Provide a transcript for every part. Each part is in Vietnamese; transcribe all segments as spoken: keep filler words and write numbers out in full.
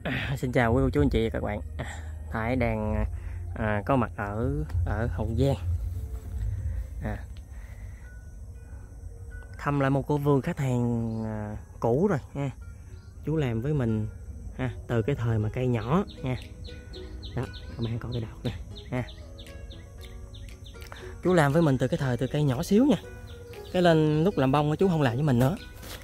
À, xin chào quý cô chú anh chị và các bạn. Thái đang à, có mặt ở ở Hậu Giang, à, thăm lại một cô vườn khách hàng à, cũ rồi ha. Chú làm với mình ha, từ cái thời mà cây nhỏ nha. Đó, các bạn có cái đọt nè ha. Chú làm với mình từ cái thời từ cây nhỏ xíu nha. Cái lên lúc làm bông chú không làm với mình nữa.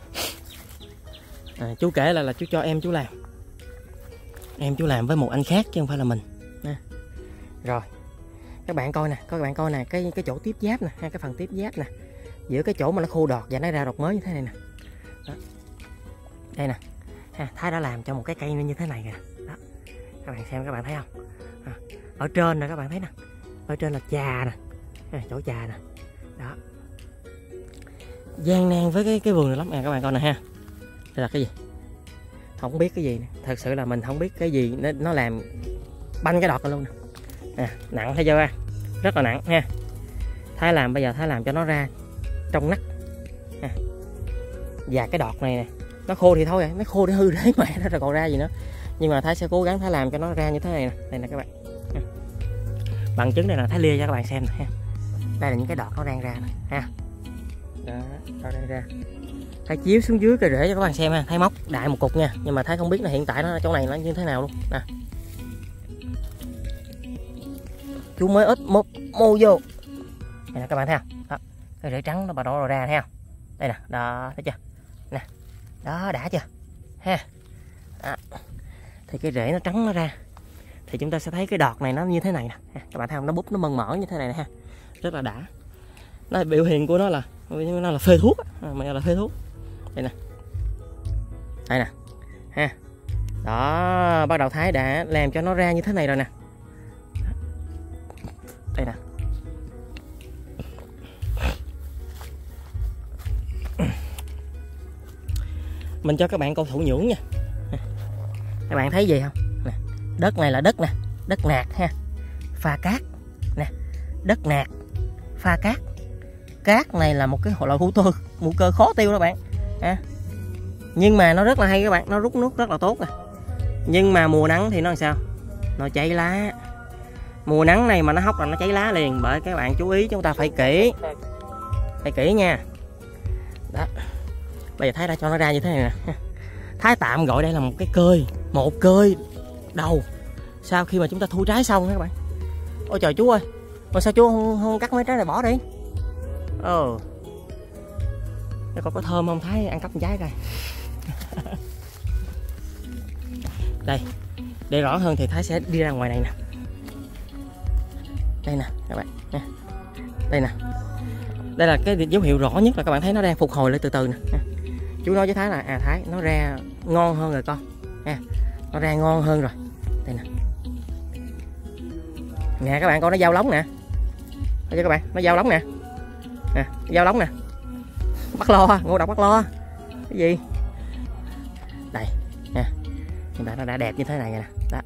À, chú kể là là chú cho em chú làm. Em chú làm với một anh khác chứ không phải là mình nè. Rồi các bạn coi nè, các bạn coi nè, cái cái chỗ tiếp giáp nè, hai cái phần tiếp giáp nè, giữa cái chỗ mà nó khô đọt và nó ra đọt mới như thế này nè. Đó. Đây nè ha, Thái đã làm cho một cái cây như thế này kìa. Đó, các bạn xem, các bạn thấy không? À, ở trên nè các bạn thấy nè, ở trên là trà nè, à, chỗ trà nè. Đó, gian nan với cái cái vườn này lắm nè, các bạn coi nè ha. Đây là cái gì? Không biết cái gì nè. Thật sự là mình không biết cái gì nó, nó làm banh cái đọt này luôn nè. À, nặng thấy chưa ha? Rất là nặng ha. Thái làm bây giờ Thái làm cho nó ra trong nắp à. Và cái đọt này nè, nó khô thì thôi, nó khô để hư rễ mẹ nó rồi còn ra gì nữa. Nhưng mà Thái sẽ cố gắng Thái làm cho nó ra như thế này nè. Đây nè các bạn à. Bằng chứng này là Thái lia cho các bạn xem nè ha. Đây là những cái đọt nó đang ra nè ha. Đó, nó đang ra. Thái chiếu xuống dưới cái rễ cho các bạn xem ha. Thái móc đại một cục nha, nhưng mà Thái không biết là hiện tại nó chỗ này nó như thế nào luôn nè. Chú mới ít một mô vô đây nè các bạn thấy không? Đó, cái rễ trắng nó bắt đầu ra thấy không? Đây nè, đó thấy chưa nè, đó đã chưa ha. Đó. Thì cái rễ nó trắng nó ra thì chúng ta sẽ thấy cái đọt này nó như thế này nè, các bạn thấy không? Nó búp nó mơn mởn như thế này nè ha, rất là đã. Nó biểu hiện của nó là nó là phê thuốc, mày là phê thuốc. Đây nè, đây nè ha. Đó, bắt đầu Thái đã làm cho nó ra như thế này rồi nè. Đây nè, mình cho các bạn câu thủ nhưỡng nha. Các bạn thấy gì không nè, đất này là đất nè, đất nạc ha, pha cát nè, đất nạc pha cát. Cát này là một cái loại hữu cơ, hữu cơ khó tiêu đó bạn à. Nhưng mà nó rất là hay các bạn, nó rút nước rất là tốt nè. Nhưng mà mùa nắng thì nó làm sao? Nó cháy lá. Mùa nắng này mà nó hóc là nó cháy lá liền. Bởi các bạn chú ý chúng ta phải kỹ, phải kỹ nha. Đó, bây giờ Thái đã cho nó ra như thế này nè. Thái tạm gọi đây là một cái cơi, một cơi đầu sau khi mà chúng ta thu trái xong các bạn. Ôi trời chú ơi, mà sao chú không, không cắt mấy trái này bỏ đi? Ờ, nó có có thơm không? Thái ăn cắp một trái coi. Đây, để rõ hơn thì Thái sẽ đi ra ngoài này nè. Đây nè các bạn nè. Đây nè, đây là cái dấu hiệu rõ nhất là các bạn thấy nó đang phục hồi lại từ từ nè. Chú nói với Thái là à Thái, nó ra ngon hơn rồi con ha, nó ra ngon hơn rồi. Đây nè, nè các bạn coi nó dao lóng nè, thấy chưa các bạn, nó dao lóng nè, nè dao lóng nè, bắt lo, ngộ độc bắt lo cái gì đây nha. Hiện tại nó đã đẹp như thế này nè. Đó,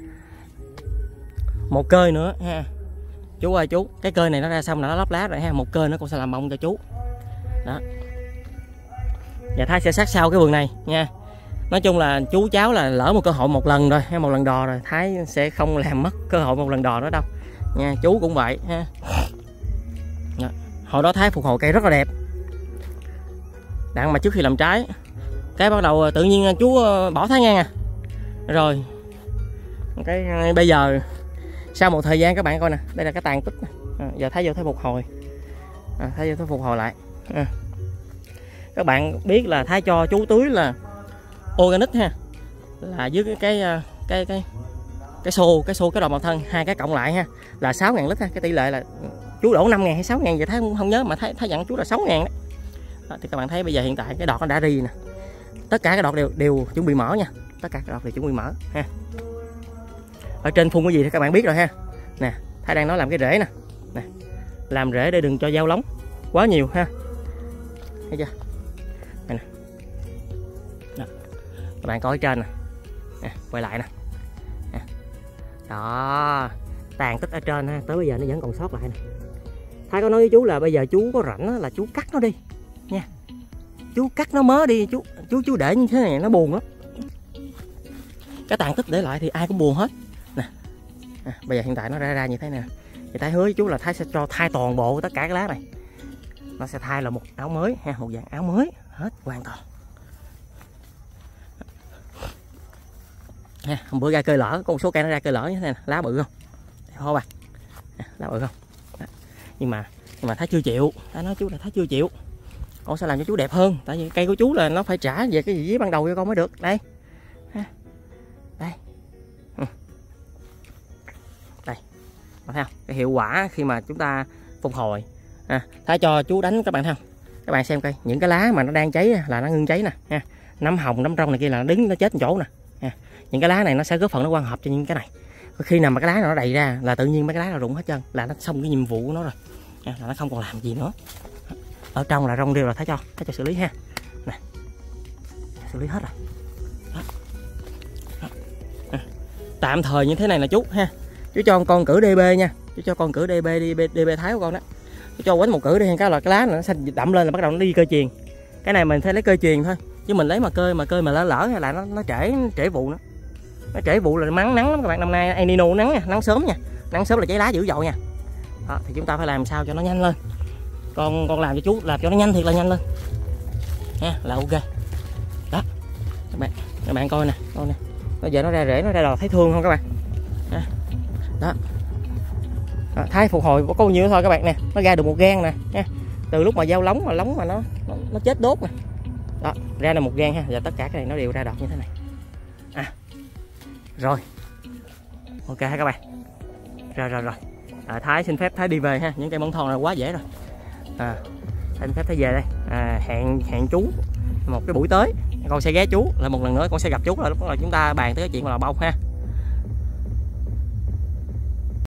một cơi nữa ha chú ơi. Chú, cái cơi này nó ra xong là nó lóc lá rồi ha, một cơi nó cũng sẽ làm bông cho chú. Đó, và Thái sẽ sát sao cái vườn này nha. Nói chung là chú cháu là lỡ một cơ hội một lần rồi, hay một lần đò rồi, Thái sẽ không làm mất cơ hội một lần đò nữa đâu nha. Chú cũng vậy ha. Đó, hồi đó Thái phục hồi cây rất là đẹp đặng, mà trước khi làm trái cái bắt đầu tự nhiên chú bỏ Thái ngang à. Rồi cái bây giờ sau một thời gian các bạn coi nè, đây là cái tàn tích à, giờ Thái vô Thái phục hồi à, Thái vô Thái phục hồi lại à. Các bạn biết là Thái cho chú tưới là organic ha, là dưới cái cái cái cái cái xô cái xô cái đòn bào thân hai cái cộng lại ha là sáu ngàn lít ha. Cái tỷ lệ là chú đổ năm ngàn hay sáu ngàn vậy Thái cũng không nhớ, mà Thái Thái dặn chú là sáu ngàn đấy. Đó, thì các bạn thấy bây giờ hiện tại cái đọt nó đã ri nè, tất cả cái đọt đều đều chuẩn bị mở nha, tất cả cái đọt đều chuẩn bị mở ha. Ở trên phun cái gì thì các bạn biết rồi ha. Nè, Thái đang nói làm cái rễ nè, nè làm rễ để đừng cho dao lóng quá nhiều ha, thấy chưa? Đây nè. Đó, các bạn coi ở trên nè, nè quay lại nè. Nè, đó tàn tích ở trên ha, tới bây giờ nó vẫn còn sót lại nè. Thái có nói với chú là bây giờ chú có rảnh là chú cắt nó đi nha, chú cắt nó mớ đi, chú chú chú để như thế này nó buồn lắm. cái tàn tích để lại thì ai cũng buồn hết nè. À, bây giờ hiện tại nó ra ra như thế nè, thì Thái hứa với chú là Thái sẽ cho thay toàn bộ tất cả cái lá này, nó sẽ thay là một áo mới ha, một dạng áo mới hết hoàn toàn ha. Hôm bữa ra cây lỡ, có một số cây nó ra cây lỡ như thế này, lá bự không, thôi bà, lá bự không. Đó. nhưng mà nhưng mà Thái chưa chịu, Thái nói chú là Thái chưa chịu, con sẽ làm cho chú đẹp hơn, tại vì cây của chú là nó phải trả về cái gì ban đầu cho con mới được. Đây ha. Đây ừ. Đây bạn thấy không, cái hiệu quả khi mà chúng ta phục hồi à, Thái cho chú đánh các bạn thấy không, các bạn xem coi, những cái lá mà nó đang cháy là nó ngưng cháy nè ha, nấm hồng nấm trong này kia là nó đứng nó chết một chỗ nè ha. Những cái lá này nó sẽ góp phần nó quang hợp cho những cái này, khi nào mà cái lá nó đầy ra là tự nhiên mấy cái lá nó rụng hết trơn, là nó xong cái nhiệm vụ của nó rồi ha, là nó không còn làm gì nữa. Ở trong là rong rêu là Thái cho Thái cho xử lý ha, nè xử lý hết rồi. Đó. Đó. À. Tạm thời như thế này là chú ha, chú cho con cử đê bê nha, chú cho con cử đê bê đê bê, đê bê Thái của con đó, chú cho quánh một cử đi, cái là cái lá nó xanh đậm lên là bắt đầu nó đi cơ chuyền. Cái này mình phải lấy cơ chuyền thôi, chứ mình lấy mà cơi mà cơi mà lỡ lỡ là nó nó trễ trễ vụ nữa, nó trễ vụ là mắng nắng lắm các bạn. Năm nay El Nino nắng nha, nắng sớm nha, nắng sớm là cháy lá dữ dội nha. Đó, thì chúng ta phải làm sao cho nó nhanh lên, con con làm cho chú làm cho nó nhanh thiệt là nhanh lên nha, là ok. Đó các bạn, các bạn coi nè, coi nè, bây giờ nó ra rễ nó ra đò, thấy thương không các bạn. Đó, đó. Đó, Thái phục hồi có bao nhiêu thôi các bạn nè, nó ra được một gan nè nha, từ lúc mà giao lóng mà lóng mà nó nó, nó chết đốt nè. Đó, ra là một gan ha, và tất cả cái này nó đều ra đọt như thế này. À rồi ok ha các bạn, rồi rồi rồi à, Thái xin phép Thái đi về ha, những cây măng thon này quá dễ rồi. À, xin phép Thái về đây, à, hẹn hẹn chú một cái buổi tới, con sẽ ghé chú là một lần nữa, con sẽ gặp chú là lúc đó là chúng ta bàn tới cái chuyện là bông ha.